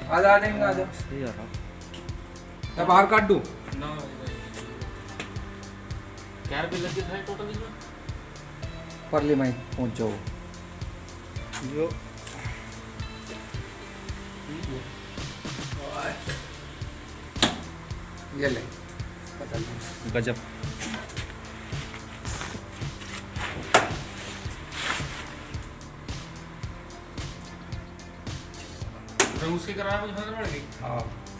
आ देंगे आ जा सही आ रहा। मैं बाहर काट दूं ना क्या रुपये लग गए टोटल इसमें? परली माई पहुंच जाओ जो ये ले पता नहीं गजब। तो उसके कराया मुझे फर्क पड़ गई। हाँ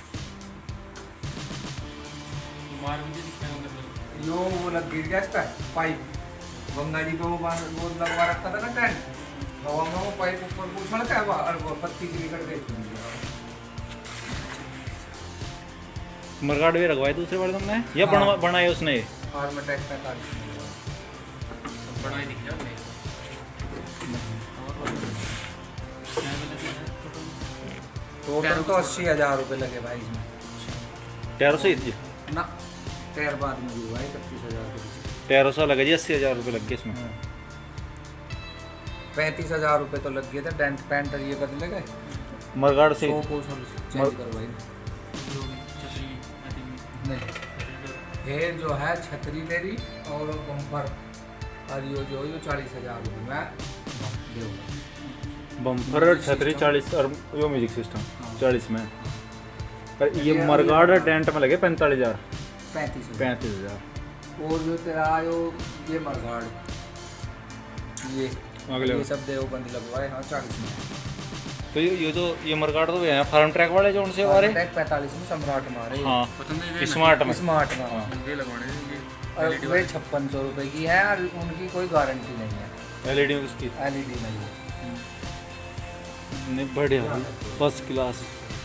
मार मुझे दिखा यो वो लग गिर गया इसका पाइप गंगा जी पे वो लगवा रखा था ना टेंट हवा में वो पाइप ऊपर को उछल के और वो पत्ती गिरी कर गई मरगाड़ भी रखवाए दूसरे बार तुमने या हाँ। बनाए उसने? फार्मेटेक का काट बड़ा ही दिख रहा है। टोटल तो 80,000 रुपये लगे भाई इसमें। टैरो से ही ना टायर बाद में भी हुआ है 31,000 रुपये। टैरो सा लगा जी 80,000 रुपये लग गए इसमें। 35,000 रुपये तो लग गए थे डेंट पेंट ये बदले गए मरगाड़ से तो कुछ चेंज करवाई नहीं ये जो है छतरी तेरी और बम्पर और यो 40,000 रुपये मैं दूँगा। बम्पर और छतरी 40 और यो म्यूजिक सिस्टम हाँ। 40 में। पर ये मरगाड़ टेंट में लगे 45,000 35,000 और जो तेरा जो ये मरगाड़ ये अगले ये सब देवबंद लगवाए हाँ 40 में। तो ये जो ये मरगाड़ तो है फार्म ट्रैक वाले जो उनसे आ रहे 45 में सम्राट मारे हाँ पसंद स्मार्ट में। स्मार्ट में हाँ। ये लगवाने ये और वे 5600 रुपये की है और उनकी कोई गारंटी नहीं है LED में उसकी LED नहीं है। नहीं बढ़िया फर्स्ट क्लास।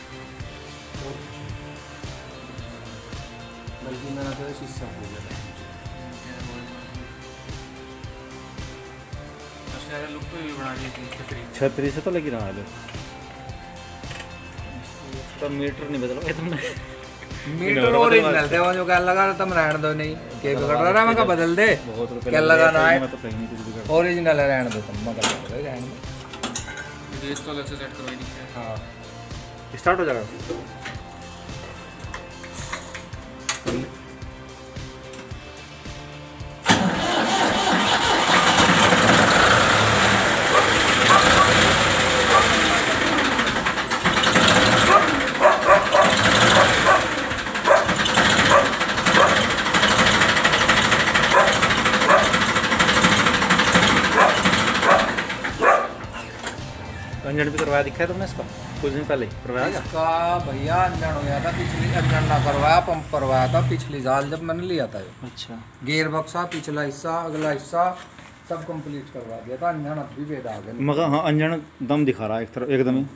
बल्कि मैंने तो शीशा खोल लिया लुक पे भी बना दी थी छतरी। छतरी से तो लगी रहा है तो मीटर नहीं बदला तुमने? मीटर ओरिजिनल थे वो जो क्या लगा रहा तुम रहने दो नहीं के बिगड़ रहा है मैं बदल दे बहुत रुपए क्या लगाना है मैं तो कहीं नहीं कुछ भी कर। ओरिजिनल है रहने दो तुम मगर रहने दो ये इसको अलग से सेट करवाई दी है। हाँ स्टार्ट हो जाएगा। अंजन भी करवाया दिखा है तुमने इसका कुछ दिन पहले करवाया क्या? इसका भैया अंजन हो गया था पिछली अंजन ना करवाया पंप करवाया था पिछली साल जब मैंने लिया था। अच्छा गेयर बक्सा पिछला हिस्सा अगला हिस्सा सब कंप्लीट करवा दिया था अंजन अब भी बेद आ गया। मगर हाँ अंजन दम दिखा रहा है एक तरफ एकदम ही।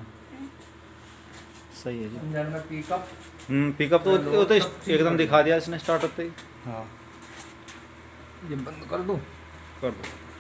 सही है जी। अंजन में पिकअप पिकअप तो वो तो एकदम दिखा दिया इसने स्टार्ट होते ही। हाँ ये बंद कर दूँ कर दो।